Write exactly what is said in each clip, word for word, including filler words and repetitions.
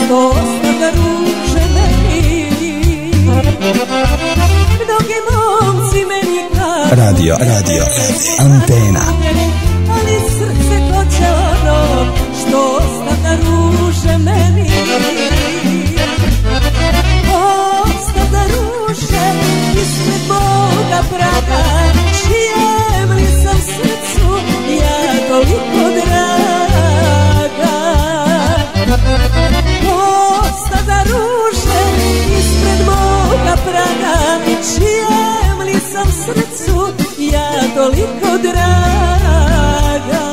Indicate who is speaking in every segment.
Speaker 1: što ostavlja ruže meni. Mnogi momci meni kažu
Speaker 2: Radio, radio, Antena.
Speaker 1: Ali srce hoće ono što ostavlja ruže meni. Ostavlja ruže ispred moga praga, čijem li sam srcu ja toliko draga. Ostavlja ruže ispred moga praga, čijem li sam srcu ja toliko draga.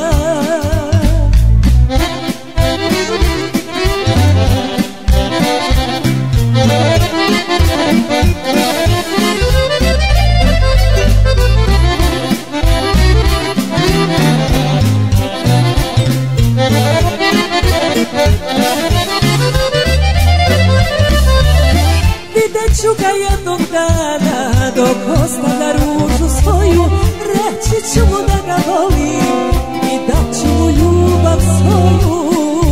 Speaker 1: Vidjet ću ga jednog dana dok ostavlja ružu svoju, reći ću mu da ga volim i dat ću mu ljubav svoju.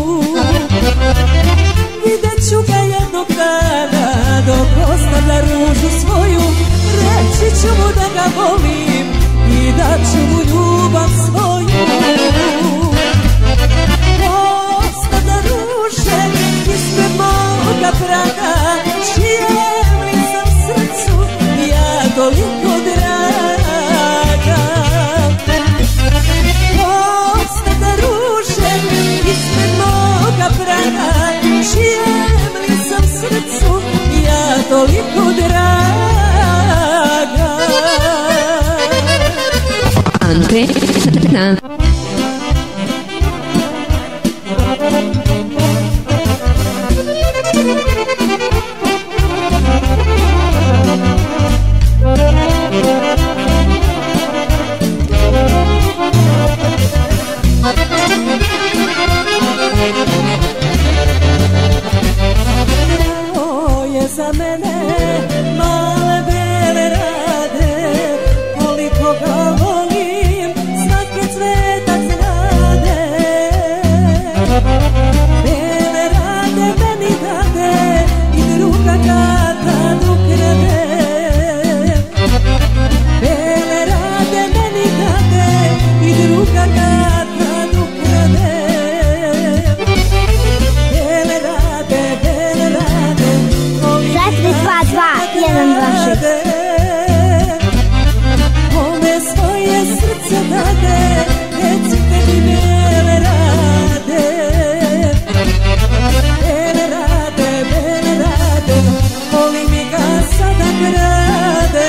Speaker 1: Vidjet ću ga jednog dana dok ostavlja ružu svoju, reći ću mu da ga volim i dat ću mu ljubav svoju. Ostavlja ruže ispred moga praga, čijem li sam srcu ja toliko draga. Ostavlja ruže ispred moga praga, čijem li sam srcu ja toliko draga.
Speaker 3: Antena.
Speaker 1: To je za mene male bele rade, koliko ga volim svaki cvetak znade. Bele rade meni dade i druga gata ukrade. Bele rade meni dade i druga gata ukrade. Bele rade, bele rade,
Speaker 4: četiri dva dva jedan dva šest.
Speaker 1: Kome svoje srce dade, recite mi bele rade. Bele rade, bele rade, voli mi ga sada grade.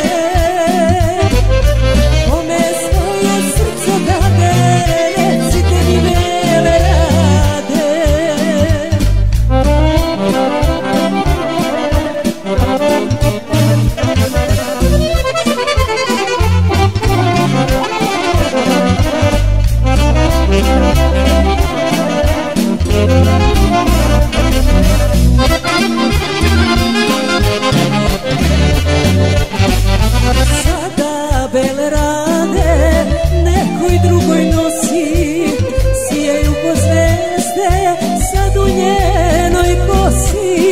Speaker 1: Kome svoje srce dade, recite mi bele rade. Sada bele rade nekoj drugoj nosi, sijaju ko zvezde sad u njenoj kosi.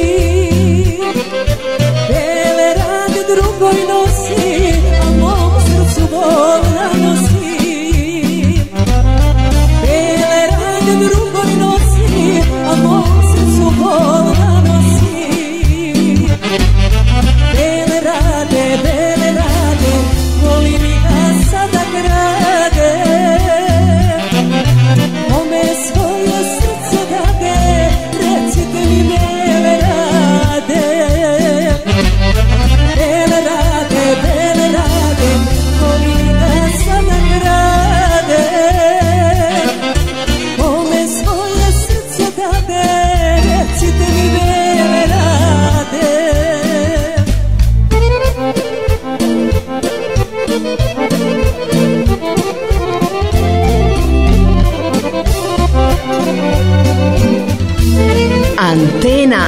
Speaker 1: Bele rade drugoj nosi, a mom srcu bol nanosi. Bele rade drugoj nosi, a mom srcu bol nanosi. Bele rade, bele rade, voli mi ga sada grade. Kome svoje srce dade, recite mi bele rade. Bele rade, bele rade, voli mi ga sada grade. Kome svoje srce dade, recite mi bele rade.
Speaker 3: Antena.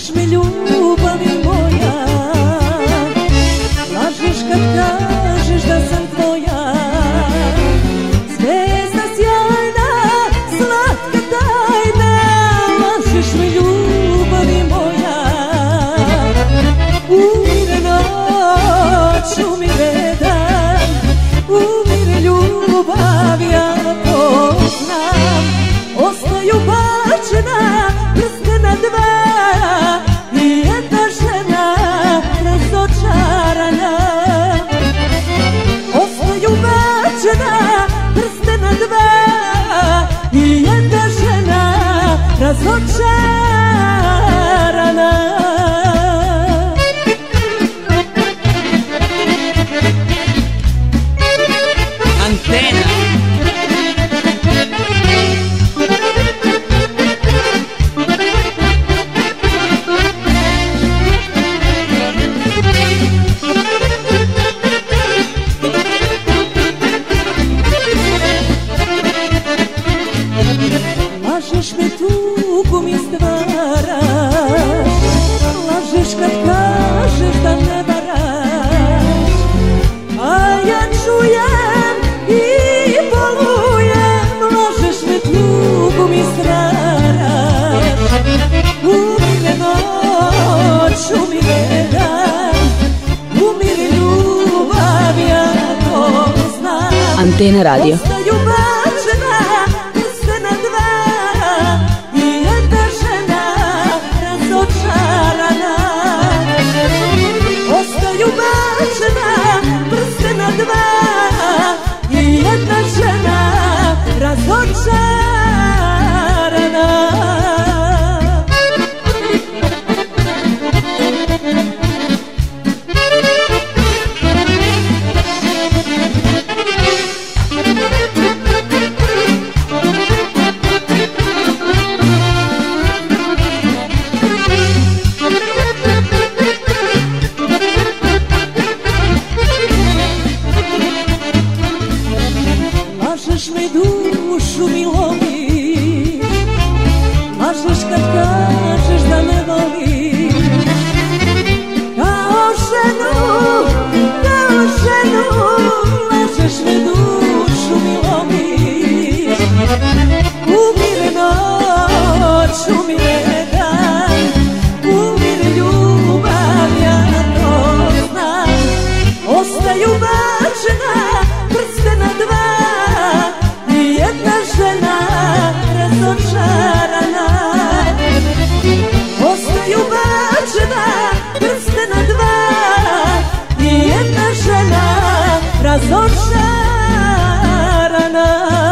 Speaker 1: Lažeš mi ljubavi moja, lažeš kad kažeš da sam tvoja. Zvezda sjajna, slatka tajna, lažeš mi ljubavi moja. Umire noć, umire dan, umire ljubav, ja to znam. Ostaju bačena prstena dva i jedna žena razočarana. Ostaju bačena prstena dva i jedna žena razočarana.
Speaker 5: Antena.
Speaker 1: Lažeš me, tugu mi stvaraš, lažeš kad kažeš da ne varaš. A ja čujem i bolujem, lažeš me, tugu mi stvaraš. Umire noć, umire dan, umire ljubav, ja to znam.
Speaker 3: Antena radio.
Speaker 1: Ostaju bačena prstena dva i jedna žena razočarana. Ostaju bačena prstena dva i jedna žena razočarana. Lažeš me, dušu mi lomiš, lažeš kad kažeš da me voliš. Kao ženu, kao ženu, lažeš me, dušu mi lomiš. Umire noć, umire dan, umire ljubav, ja to znam. Ostaju bačena prstena dva i jedna žena razočarana. Ostaju bačena prstena dva i jedna žena razočarana.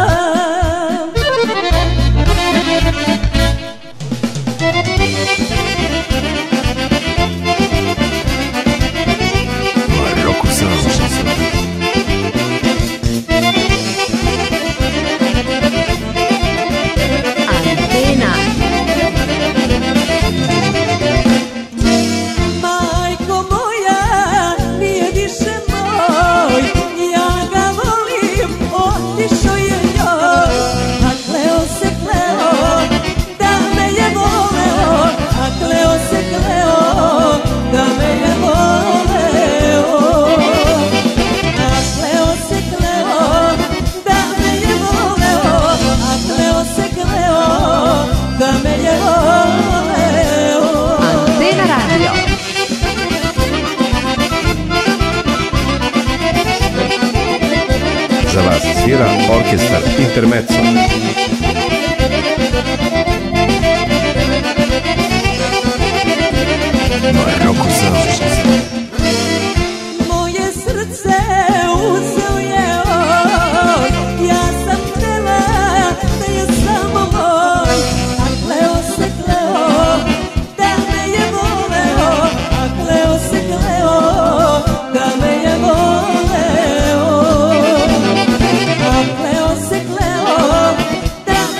Speaker 2: Maroko Sound.
Speaker 3: Antena.
Speaker 1: Majko moja, nije više moj, ja ga volim, otišao je njoj. A kleo se kleo, da me je voleo, a kleo se kleo, da me je voleo. A kleo se kleo, da me je voleo, a kleo se kleo, da me je voleo.
Speaker 3: Antena radio.
Speaker 6: Za vas svira orkestar Intermezzo.
Speaker 2: Maroko Sound.
Speaker 1: Moje srce uzeo je on, ja sam htjela da je samo moj. A kleo se kleo, da me je voleo, a kleo se kleo, da me je voleo. A kleo se kleo, da me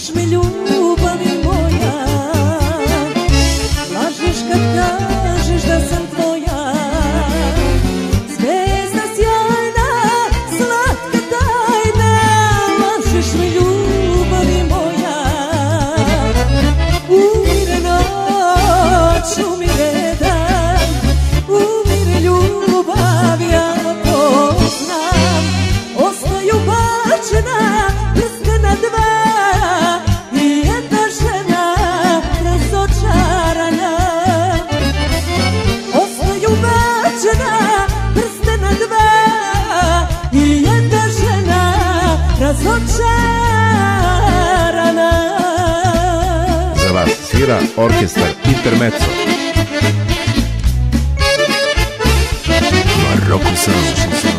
Speaker 1: Lažeš me ljubavi moja, lažeš kad kažeš da sam tvoja. Zvezda sjajna, slatka tajna, lažeš me ljubavi moja. Umire noć, umire dan, umire ljubav, ja poznam. Ostaju bačena prstena dva i jedna žena razočarana. Ostaju bačena prstena dva i jedna žena razočarana.
Speaker 6: Za vas svira orkestar Intermezzo.
Speaker 2: Barroco Sound.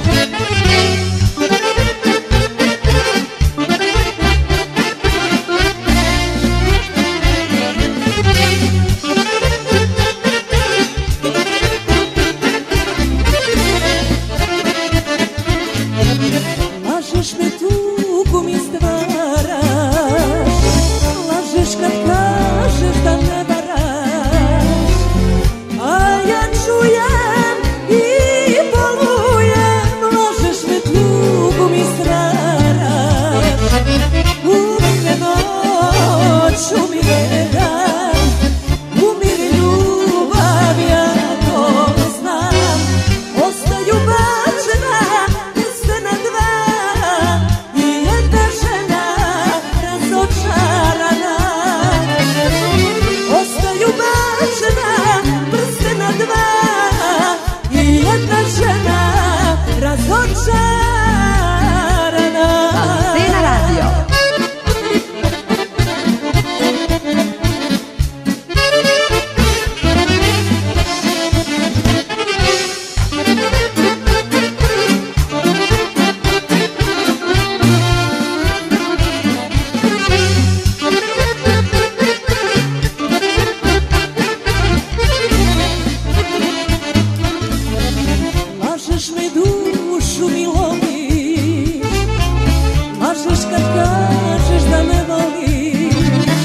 Speaker 1: Lažeš me tugu mi stvaraš, lažeš kad kažeš da me varaš. A ja čujem i bolujem, lažeš me tugu mi stvaraš. Umire noć, umire dan, umire ljubav, ja to znam. Ostaju bačena prstena dva i jedna žena razočarana. Ostaju bačena prstena dva i jedna žena razočarana.
Speaker 3: Antena Radio.
Speaker 1: Lažeš me dušu mi lomiš, lažeš kad kažeš da me voliš.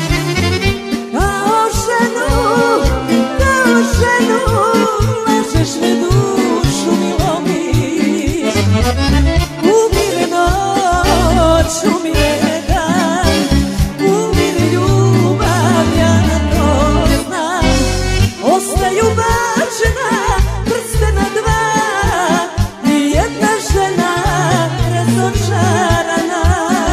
Speaker 1: Kao ženu, kao ženu, lažeš me dušu mi lomiš. Umire noć, umire dan, umire ljubav, ja to znam. Ostaju bačena prstena dva i jedna žena razočarana.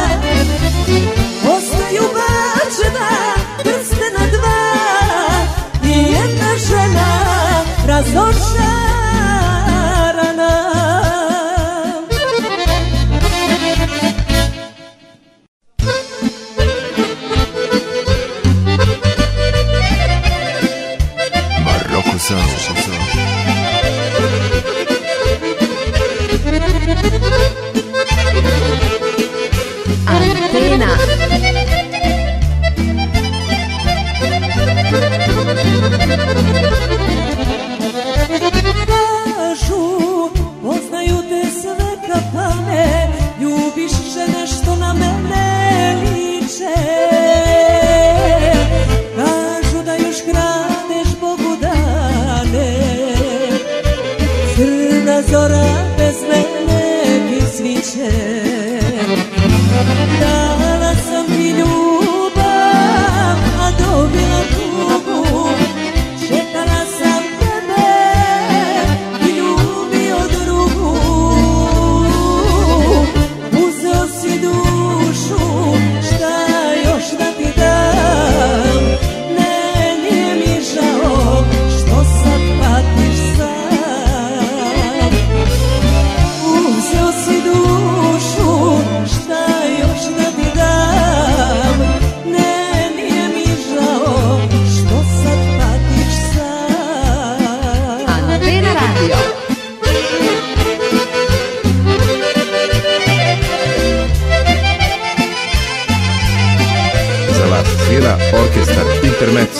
Speaker 1: Ostaju bačena prstena dva i jedna žena razočarana.
Speaker 2: Barroco Sound.
Speaker 3: Antena.
Speaker 1: Kažu, poznaju te sve kafane, ljubiš žene što na mene liče. Kažu da još kradeš Bogu dane, crna zora bez mene ti sviće. Dala sam ti ljubav, a dobila tugu. Čekala sam tebe i ljubio drugu. Uzeo si dušu, šta još da ti dam? Ne, nije mi žao što sad patiš sam. Uzeo si dušu, šta još da ti dam? Ne, nije mi žao što sad patiš sam.
Speaker 3: Antena Radio.
Speaker 6: Za vas svira orkestar Intermezzo.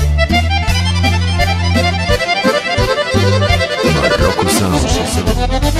Speaker 2: Barroco Sound.